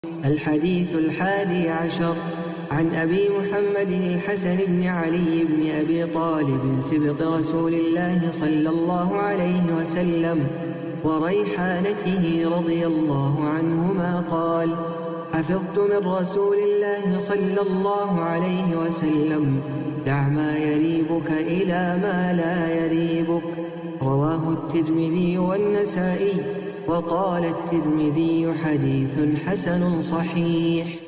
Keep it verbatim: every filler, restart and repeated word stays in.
الحديث الحادي عشر عن أبي محمد الحسن بن علي بن أبي طالب سبط رسول الله صلى الله عليه وسلم وريحانته رضي الله عنهما قال: حفظت من رسول الله صلى الله عليه وسلم: دع ما يريبك إلى ما لا يريبك. رواه الترمذي والنسائي، وقال الترمذي: حديث حسن صحيح.